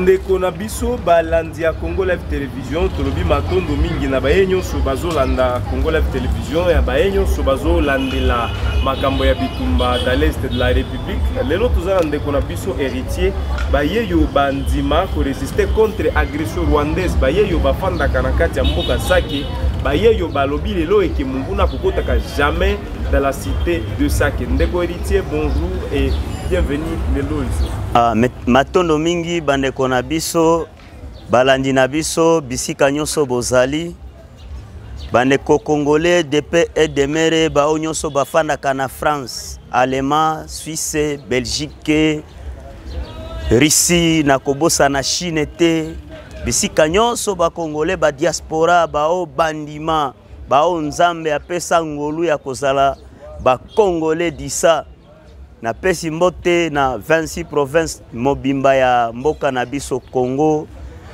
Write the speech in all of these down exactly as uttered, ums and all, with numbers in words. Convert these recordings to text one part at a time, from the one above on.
ndeko na biso balandi ya Congo Live Television tolobi matondo mingi na bayenyo so bazolanda Congo Live Television ya bayenyo so bazolandela makambo ya bitumba dans l'est de la République. Lelo tozala ndeko na biso héritier bayeyo bandima ko résister contre agression rwandaise bayeyo bafanda kana kati ya mboka Sake bayeyo balobi lelo eke munguna kokotaka jamais dans la cité de Sake. Ndeko héritier, bonjour et bienvenue lelo ici. Ah, matondo mingi bandeko na biso balandi na biso bisika nyonso bozali bandeko congolais de paix et de mere ba nyonso bafandaka na France, Allemagne, Suisse, Belgique, Russie na kobosa na Chine te bisika nyonso ba congolais ba diaspora ba o bandima ba o nzambe apesa ngolu ya kozala ba congolais disa na pesi mbote na vingt-six provinces mobimba ya mboka na biso Congo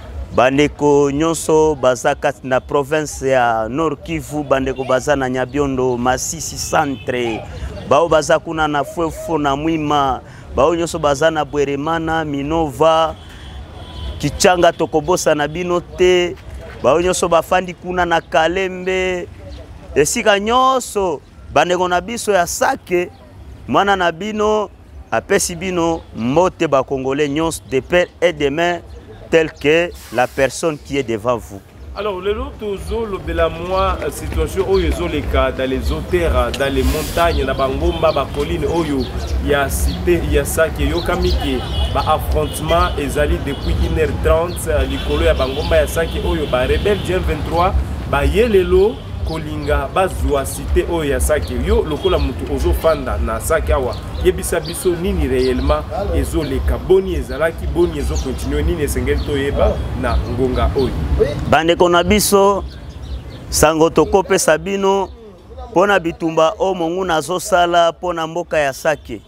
bandeko nyonso baza kati na province ya Nord Kivu bandeko baza na Nyabiondo Masisi centre bao baza kuna na Fwefo na Mwima bao nyonso baza na Bweremana Minova Kichanga tokobosa na bino te bao nyonso bafandi kuna na Kalembe esika nyonso bandeko na biso ya Sake Mwana na bino apesi bino mbote ba congolais nyons de père et de mère tel que la personne qui est devant vous. Alors le lot tozo le bela moi situation oyo les cas dans les hauteurs dans les montagnes na bangomba ba colline oyo ya cité ya Sake yo kamiki ba affrontement ezali depuis une heure trente likolo ya bangomba ya Sake oyo ba rebelle G vingt-trois ba yelelo kolinga bazwa cité oyo ya Sake yo lokola mutu ozo fanda na Sake awa yebisa biso nini réellement ezo leka boni ezalaki boni ezo continuer nini esengeli to yeba na ngonga oyo bandeko na biso sango tokope sabino pona bitumba o monguna azosala pona mboka ya Sake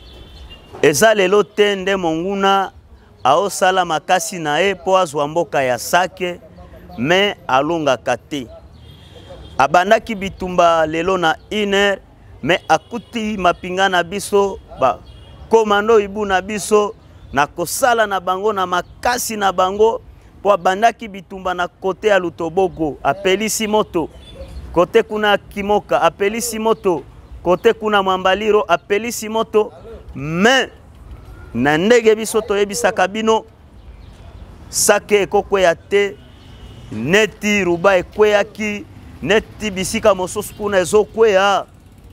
eza lelo te nde monguna aosala makasi na ye po azwa mboka ya Sake me alonga kate abandaki bitumba lelo na une heure mais akuti mapinga na biso ba komando ibu na biso na kosala na bango na makasi na bango po abandaki bitumba na kote ya Lutobogo apelisi moto kote kuna Kimoka apelisi moto kote kuna Mambaliro apelisi moto mais na ndege biso toyebisaka bino Sake ekokweya te neti Ruba ekweyaki neti bisika mosusu kuna ezokweya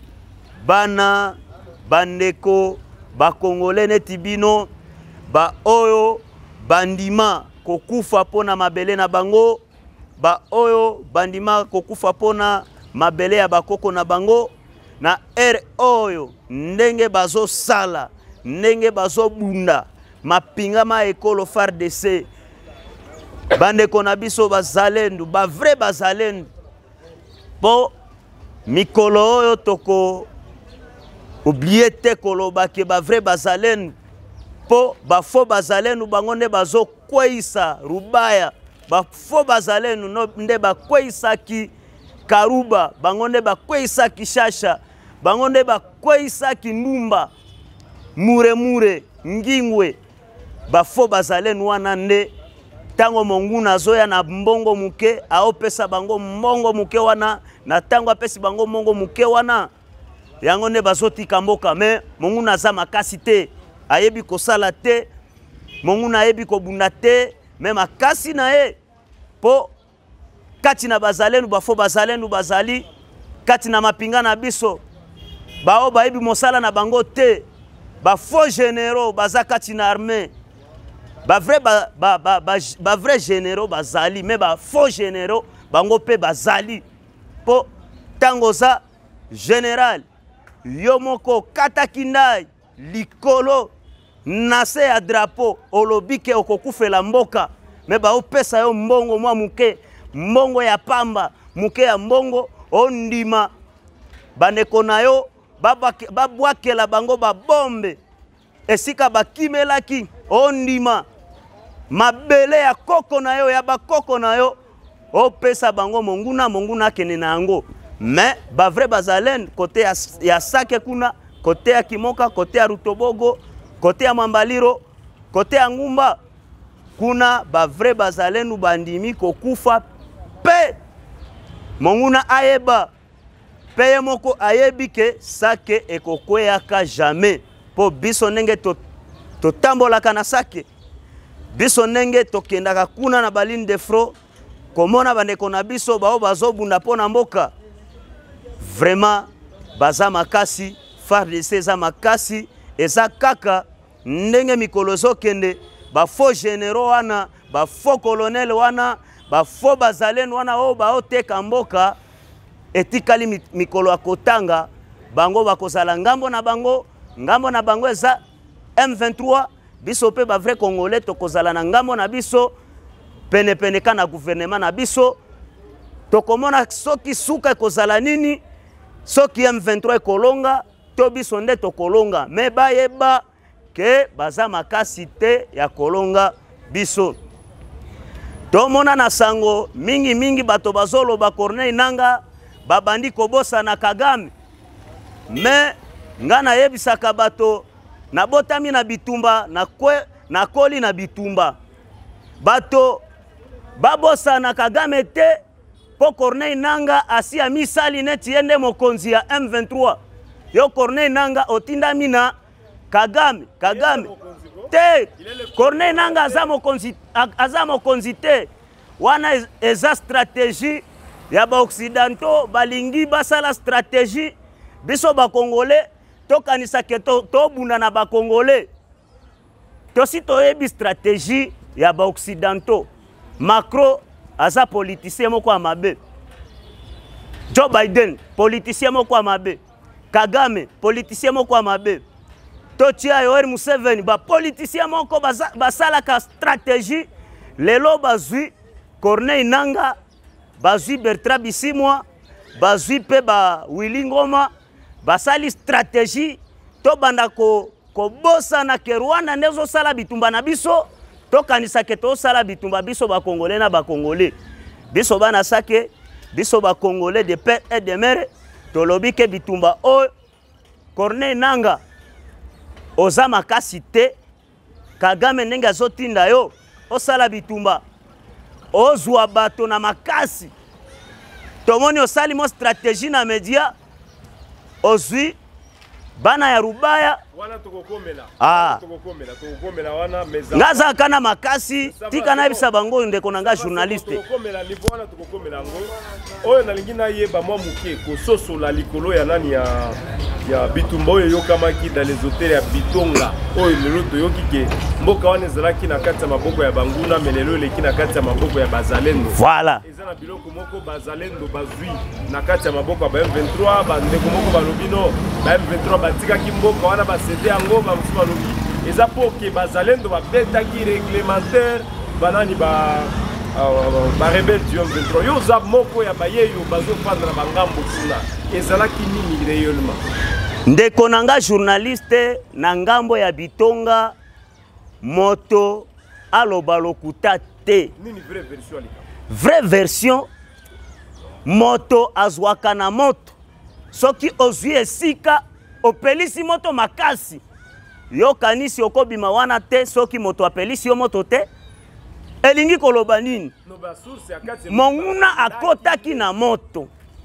bana bandeko ba congolais neti bino ba oyo bandima kokufa pona mabele na bango ba oyo bandima kokufa pona mabele ya bakoko na bango na ere oyo ndenge bazo sala ndenge bazo bunda mapinga ma ekolo F A R D C bandeko na biso bazalendu ba vrai bazalendu po mikolo oyo toko oublié te koloba ke ba vrai bazalen po ba faux bazalen bango nde bazo kweisa Rubaya ba faux bazalen no nde ba kweisa ki Karuba bango nde ba kweisa ki Shasha bango nde ba kweisa ki Numba mure mure ngingwe ba faux bazalen wana nde tango monguna zoya na mbongo muke aopesa bango mbongo muke wana na tango apesi bango mbongo muke wana yango ne bazotika mboka me monguna za makasi te ayebi kosala te monguna ayebi kobunda te me makasi na ye po kati na bazalenu bafo bazalenu bazali kati na mapinga na biso bao bayebi mosala na bango te ba faux généraux baza kati na armée ba vrai ba ba ba, ba, ba vrai généraux bazali mais ba faux généraux bango pe bazali po tango za général yomoko katakindai likolo nase ya drapeau olobike okokufela mboka mais ba opesa yo mbongo mwa muke mbongo ya pamba muke ya mbongo ondima bandeko na yo babwakela bango ba bombe esika bakimelaki ondima mabele ya koko na yo ya bakoko na yo opesa bango monguna monguna kene na yango mais ba vrai bazalen côté ya, ya Sake kuna côté ya Kimoka côté ya Rutobogo côté ya Mambaliro côté ya Ngumba kuna ba vrai bazalenu bandimi kokufa pe monguna ayeba peye moko ayebi ke sake ekokweyaka jamais po biso ndenge to totambolaka na sake biso ndenge tokendaka kuna na baline de front komona bandeko na biso bao bazobunda pona mboka vraiment baza makasi F A R D C eza makasi eza kaka ndenge mikolo zokende ba faux généraux wana ba faux colonel wana ba faux bazalenu wana o ba oteka mboka etikali mikolo akotanga bango bakozala ngambo na bango ngambo na bango eza M vingt-trois biso pe ba vrai congolais tokozala na ngambo na biso pene pene kana gouvernement na biso tokomona soki suka kozala nini soki M vingt-trois ekolonga to biso nde tokolonga me bayeba ke baza makasi te ya kolonga biso tomona na sango mingi mingi bato bazoloba Corneille Nangaa babandi kobosa na Kagame me nga nayebisaka bato nabotami na bitumba na kwe na koli na bitumba bato babosa na Kagame te po Corneille Nangaa asi amisali neti yende mokonzi ya M vingt-trois yo Corneille Nangaa otindami na Kagame Kagame te Corneille Nangaa aza mokonzi aza mokonzi te wana eza stratégie ya ba occidentaux balingi basala stratégie biso ba congolais tokanisa ke to, to bunda na ba congolais to si toyebi stratégie ya ba occidentaux Macron aza politicien moko amabe Joe Biden politicien moko amabe Kagame politicien moko amabe to tia Yoweri Museveni ba politicien moko basala ka stratégie lelo bazui Corneille Nangaa bazui Bertrand Bisimwa bazui pe ba Willy Ngoma basali stratégie to banda ko ko bosa na ke Rwanda nezo sala bitumba na biso to kanisa ke to sala bitumba biso ba congolais na ba congolais biso bana sake biso ba congolais de père et de mère to lobi ke bitumba o Corneille Nangaa oza makasi te Kagame ndenge azotinda yo osala bitumba ozwa bato na makasi tomoni osali mo stratégie na media ozwi bana ya rubaya wana tokokomela ah tokokomela tokokomela wana meza ngaza kana makasi tika na bisa bango ndeko nanga journaliste tokokomela ni bona tokokomela ngo oyo nalingi na yeba mwa muke ko soso la likolo ya nani ya ya bitumba oyo yokamaki dans les hôtels ya Bitonga oyo lelo toyoki ke mboka wana ezalaki na kati ya maboko ya banguna melelo leki na kati ya maboko ya bazalendo voilà ezana biloko moko bazalendo bazui na kati ya maboko ya M vingt-trois bandeko moko balobino ba M vingt-trois batikaki mboka wana basede yango bamusu balobi eza poke bazalendo babetaki réglementaire banani ba ba rebelle du M vingt-trois yo za moko ya bayeyo bazofanda na bangambo kuna ezalaki nini réellement ndeko nanga journaliste na ngambo ya Bitonga moto aloba lokuta te nini vraie version alika vraie version moto azwaka na moto soki ozwi esika opelisi moto makasi yo kanisi okobima wana te soki moto apelisi yo moto te elingi koloba nini monguna akotaki na moto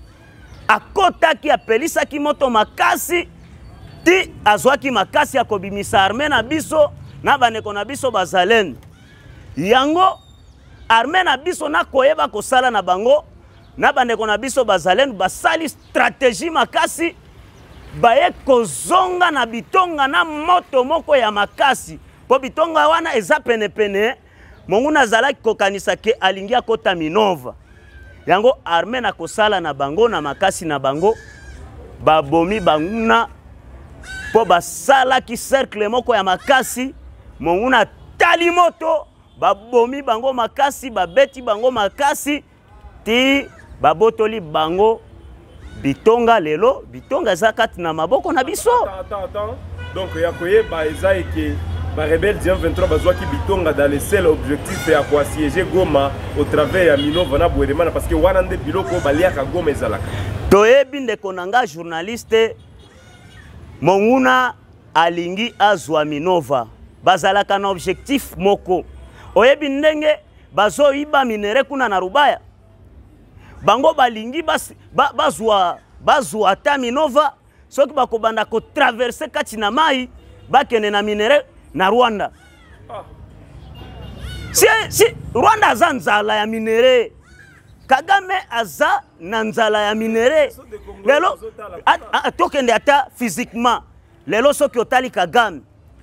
akotaki apelisaki moto makasi ti azwaki makasi akobimisa arme na biso na bandeko na biso bazalendo yango arme na biso na koyeba kosala na bango na bandeko na biso bazalendo basali stratégie makasi baye kozonga na Bitonga na moto moko ya makasi po Bitonga wana eza pene pene monguna azalaki kokanisa ke alingi akota Minova yango arme na kosala na bango na makasi na bango babomi banguna po basalaki cercle moko ya makasi monguna tali moto babomi bango makasi babeti bango makasi ti babotoli bango Bitonga lelo Bitonga za kati na maboko na biso attends attends donc ya koyeba eza eke ba rebelle du M vingt-trois bazwaki Bitonga dans le seul objectif ya ko assiéger Goma au travers ya Minova na Bweremana parce que wana nde biloko baliaka Goma ezalaka toyebi ndeko nanga journaliste monguna alingi azwa Minova bazalaka na objectif moko oyebi ndenge bazo iba minere kuna na Rubaya bango balingi bas ba, bazwa bazwa ata Minova soki bakobanda ko traverser kati na mai bakene na minere na Rwanda. Ah. Si, si Rwanda aza nzala ya minere, Kagame aza na nzala ya minere. Lelo atokende ata physiquement. Lelo soki otali Kagame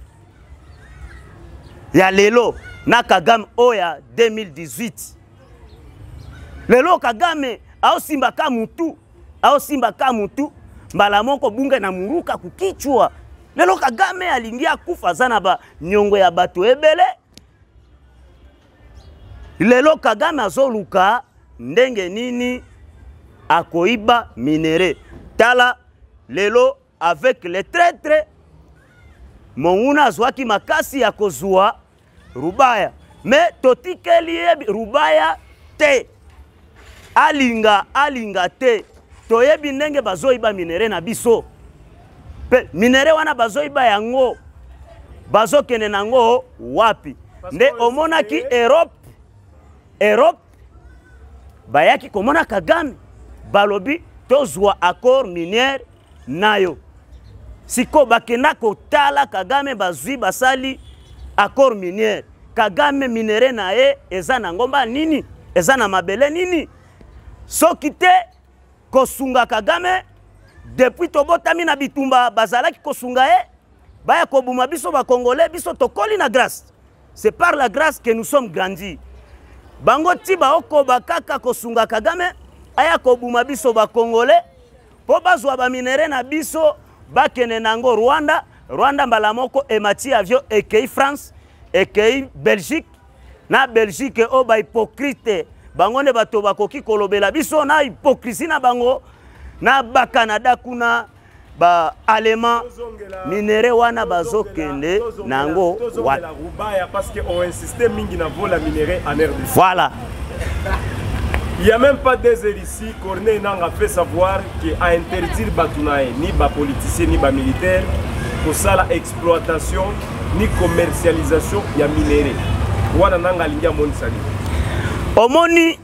ya lelo na Kagame oya deux mille dix-huit. Lelo Kagame ao simba ka mutu, ao simba ka mutu, mbala moko bunga na muruka kukichwa. Lelo Kagame alingi akufa zana ba nyongo ya bato ebele. Lelo Kagame azoluka ndenge nini akoiba minere. Tala lelo avec les traîtres monguna azwaki makasi ya kozwa Rubaya. Mais totikeli Rubaya te. Alinga alinga te. Toyebi ndenge bazoiba minere na biso. Pe minere wana bazoiba yango. Bazokene nango wapi? Nde omonaki Europe Europe bayaki komona Kagame balobi tozwa accord minière nayo. Siko bakena kotala Kagame bazwi basali accord minière. Kagame minere na e eza na ngomba nini? Eza na mabele nini? Soki te kosunga Kagame depuis tobotami na bitumba bazalaki kosunga e baya kobuma biso ba Congolais biso tokoli na grâce. C'est par la grâce que nous sommes grandis. Bango tiba oko bakaka kosunga Kagame aya kobuma biso ba Congolais po bazwa ba minere na biso bakene nango Rwanda. Rwanda mbala moko emati avion ekei France ekei Belgique na Belgique o ba hypocrite bango ne bato bakoki kolobela biso na hypocrisie na bango na ba Canada kuna ba allemand minere wana bazokende nango wa Rubaya parce que on insistait mingi na vola minéré en R D C. Voilà. Il n'y a même pas des heures ici, Corneille Nanga fait savoir qu'à interdire Batounae, ni bas politiciens, ni bas militaires, pour ça la exploitation, ni commercialisation, il y a minéré. Wana Nanga linga moni sali. Omoni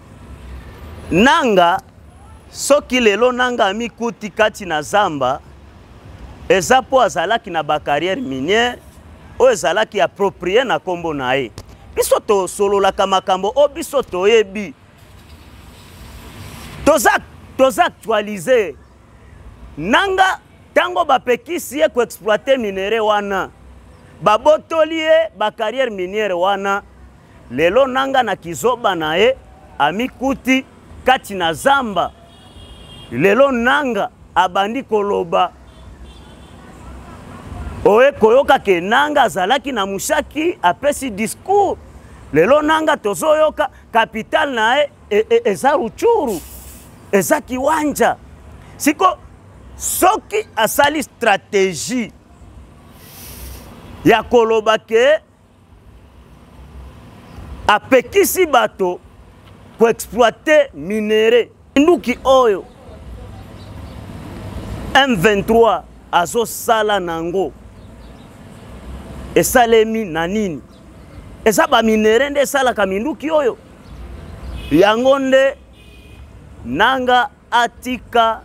Nanga, soki lelo Nanga mikuti kati na zamba, ezapo azalaki na ba carrière minière, o ezalaki approprié na kombo na ye. Biso to solo la kamakambo, o biso to yebi. Toza, toza actualisé. Nanga, tango bapekisi ye ko exploiter minere wana. Babotoliye ba carrière minière wana. Lelo Nanga na kizoba na ye, amikuti kati na zamba. Lelo Nanga abandi koloba. Oe koyoka ke Nanga azalaki na mushaki apesi discours. Lelo Nanga tozoyoka capital na e, e, e, eza Ruchuru. Eza kiwanja. Siko soki asali stratégie ya koloba ke apekisi bato ko exploiter minere. Nduki oyo M vingt-trois azo sala nango. Esalemi na nini? Eza ba minere nde sala kaminduki oyo. Yango nde Nanga atika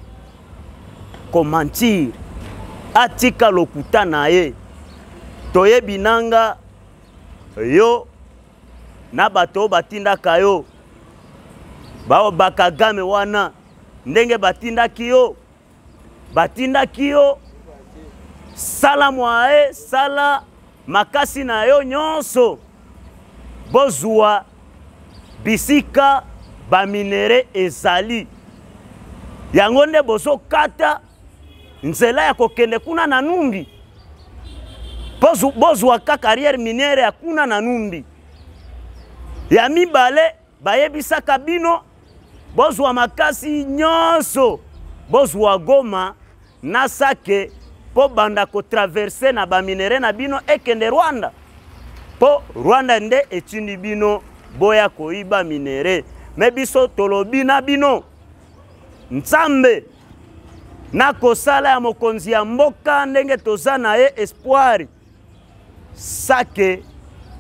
komantir. Atika lokuta na ye. Toyebi Nanga yo na bato batinda kayo. Bao bakagame wana ndenge batinda kiyo. Batinda kiyo sala mwae sala makasi na yo nyonso bozua bisika ba minere ezali yango nde bozo kata nzela ya kokende kuna na Numbi bozu bozua ka carrière minière ya kuna na Numbi ya mibale bayebisaka bino bozua makasi nyonso bozua Goma na Sake po banda ko traverser na ba minere na bino ekende Rwanda po Rwanda nde etindi bino boya koiba minere. Me biso tolobi na bino Nzambe na kosala ya mokonzi ya mboka ndenge toza na ye espoir Sake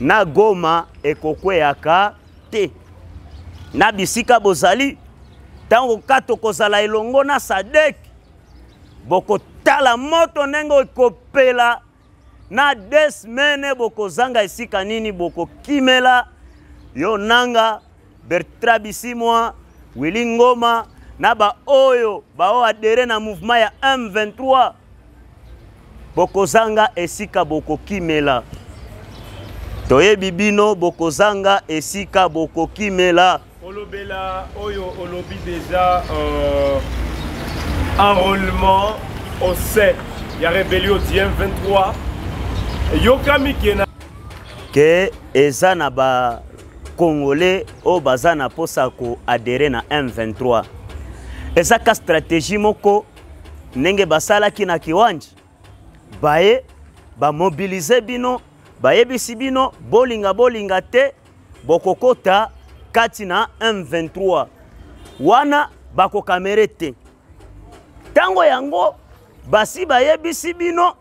na Goma ekokweyaka te. Na bisika bozali tango kato kozala elongo na Sadek boko tala moto nengo ekopela na deux semaines boko zanga esika nini boko kimela yo nanga Bertrand Bisimwa Willy Ngoma na ba oyo ba o adere na mouvement ya M vingt-trois boko zanga esika boko kimela. Toyebi bino boko zanga esika boko kimela. Olobela oyo olobi déjà euh, enrôlement au sein ya rébellion du M vingt-trois yokami kena ke eza na ba Congolais o baza na posa ko adhérer na M vingt-trois. Eza ka stratégie moko ndenge basalaki na kiwanja baye ba mobiliser bino bayebisi bino bolinga bolinga te bokokota kati na M vingt-trois wana bako kamere te. Tango yango basi bayebisi bino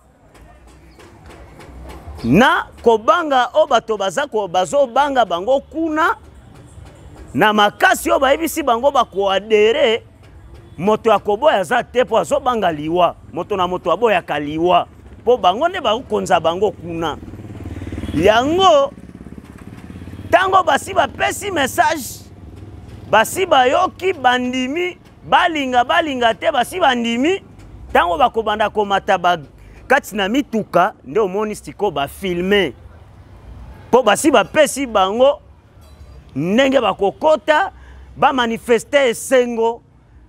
na kobanga o bato baza ko bazo banga bango kuna na makasi o bayebisi bango bako adere moto akoboya za te po azo banga liwa moto na moto aboya kaliwa po bango ne ba konza bango kuna yango. Tango basi ba pesi message basi bayoki bandimi balinga balinga te basi bandimi tango bakobanda komata ba kati na mituka nde omoni siko ba filmer po basi ba pesi bango ndenge bakokota ba manifester esengo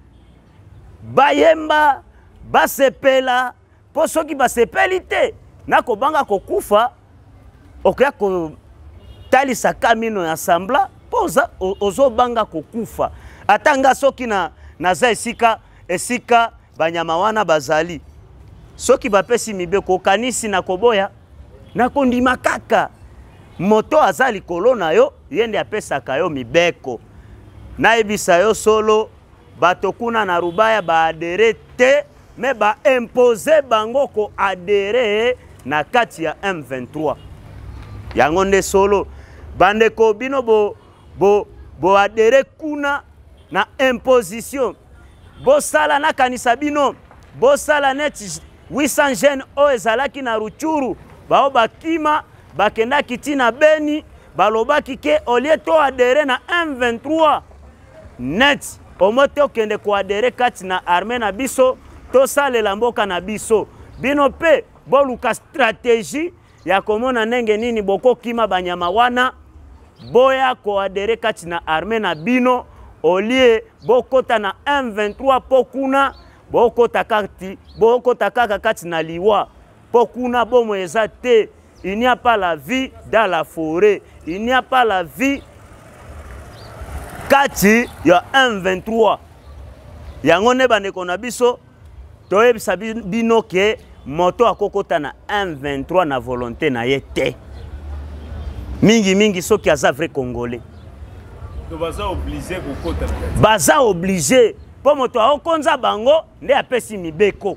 bayemba basepela po soki basepeli te nako banga kokufa okoya ko talisa kamino ya sambla poza ozo banga kokufa atanga soki na naza esika esika banyama wana bazali soki bapesi mibeko kanisi na koboya na kondima kaka moto azali kolona yo yende apesaka yo mibeko na ebisa yo solo bato kuna na Rubaya ba adere te me ba imposer bango ko adere na kati ya M vingt-trois yango nde solo bandeko bino bo bo bo adere kuna na imposition bo sala na kanisa bino bo sala net huit cents jeunes o ezalaki na Ruchuru bao bakima bakenda kitina Beni balobaki ke olie to adere na M vingt-trois net omoto kende ko adere kati na armée na biso to salela mboka na biso bino pe boluka stratégie ya komona ndenge nini boko kima banyama wana boya ko adere kati na armée na bino olie bokota na M vingt-trois pokuna bokota kati bokota kaka kati na liwa pokuna bomo eza te. Il n'y a pas la vie dans la forêt, il n'y a pas la vie kati ya M vingt-trois yango ne bandeko na biso toyebisa bino ke moto akokota na M vingt-trois na volonté na ye te mingi mingi soki aza vrai congolais to baza obligé kokota baza obligé po moto akonza bango nde apesi mibeko.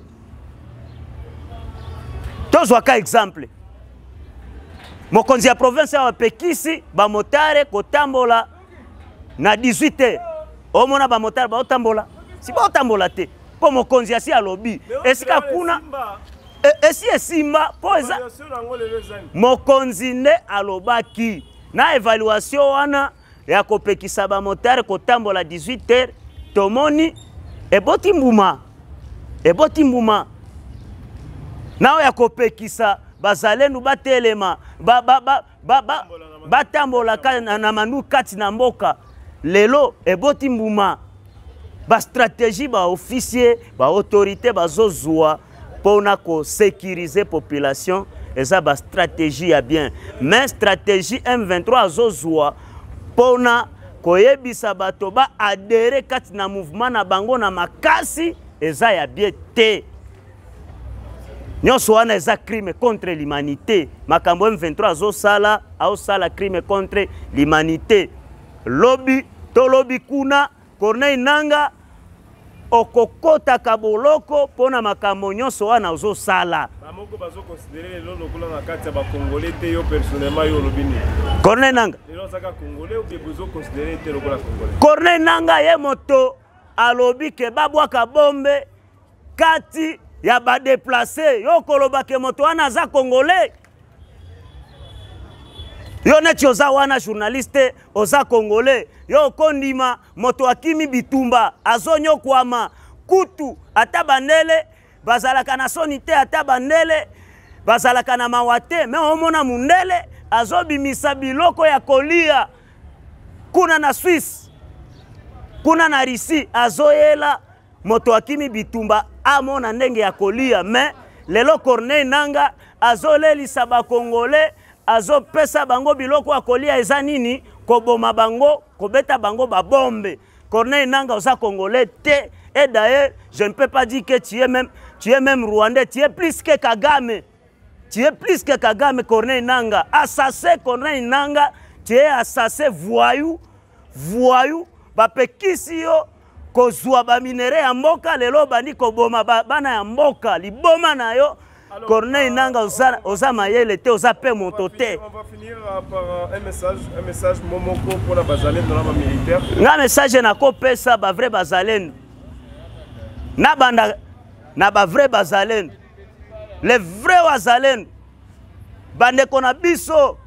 Tozwa ka exemple mokonzi ya province ya Pekisi ba motare kotambola na dix-huit heures omona ba motare ba otambola si ba otambola te po mokonzi asi alobi esika kuna esi esimba po eza mokonzi nde alobaki na evaluation wana ya kopekisa ba motare kotambola dix-huit heures tomoni eboti mbuma eboti mbuma nao ya kopekisa bazalenu batelema ba ba ba ba ba batambola na manu kati na mboka lelo eboti mbuma ba stratégie ba officier ba autorité bazozwa pona ko sécuriser population eza ba stratégie ya bien mais stratégie M vingt-trois azozwa pona koyebisa bato ba adere kati na mouvement na bango na makasi eza ya bien te. Nyonso wana eza crime contre l'humanité. Makambo M vingt-trois azo sala au sala crime contre l'humanité. Lobby to lobby kuna Corneille Nanga okokota kaboloko pona makambo nyonso wana azo sala. moko bazo considérer le lokola na kati ba congolais te yo personnellement yo lobini. Corneille Nanga. Lelo saka congolais ou bien bazo considérer te lokola congolais. Corneille Nanga ye moto alobi ke babwaka bombe kati ya ba déplacer yo koloba ke moto wana za congolais. Yo neti oza wana journaliste oza congolais yo kondima moto akimi bitumba azonyo kwama kutu ata bandele bazalaka na sonite ata bandele bazalaka na mawate me omona mundele azobimisa biloko ya kolia kuna na Suisse kuna na Russie azoyela moto akimi bitumba amona ndenge ya kolia me lelo Corneille Nanga azolelisa ba congolais azo pesa bango biloko ya kolia eza nini koboma bango kobeta bango ba bombe. Corneille Nanga oza congolais te. Et d'ailleurs, je ne peux pas dire que tu es même, tu es même rwandais, tu es plus que Kagame. Tu es plus que Kagame, Corneille Nanga. Assassin Corneille Nanga, tu es assassin voyou, voyou, bapekisi yo kozwa ba minere ya mboka lelo bandi koboma bana ya mboka liboma na yo. Corneille Nanga oza oza mayele te oza pe motote. On va finir par un message, un message momoko pour la bazalène dans la militaire. Un message na ko pesa ba vrai bazalène. Na banda na ba vrai bazalène. Les vrais bazalène. Bande kona biso.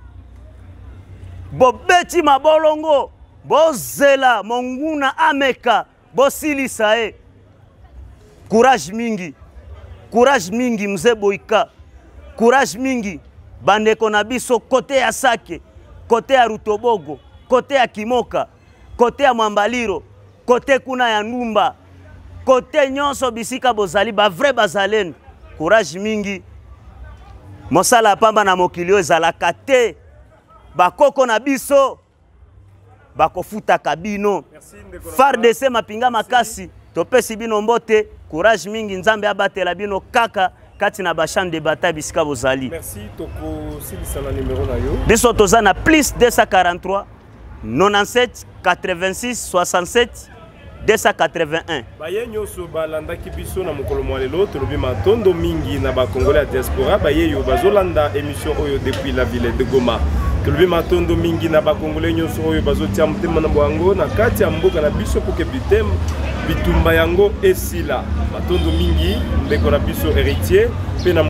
Bobeti mabolongo, bozela monguna ameka, bosilisa e. Courage mingi. Courage mingi mzee Boyka. Courage mingi bandeko na biso kote ya Sake, kote ya Rutobogo, kote ya Kimoka, kote ya Mwambaliro, kote kuna ya Numba, kote nyonso bisika bozali ba vrai bazalène. Courage mingi. Mosala pamba na mokilio ezalaka te. Bakoko na biso bakofuta kabino. F A R D C mapinga makasi topesi bino mbote. Courage mingi nzambe abatela bino kaka kati na ba champ de bataille bisika bozali. Merci toko silisa na numéro na yo. Biso toza na plus deux cent quarante-trois quatre-vingt-sept quatre-vingt-six soixante-sept deux cent quatre-vingt-un. Baye nyoso balanda kibiso na mokolo mwalelo tolobi matondo mingi na ba congolais diaspora baye yo bazolanda émission oyo depuis la ville de Goma. Tolobi matondo mingi na ba congolais nyoso oyo bazotia mutema na bwango na kati ya mboka na biso pour que bitem bitumba yango esila matondo mingi ndeko na biso héritier pe na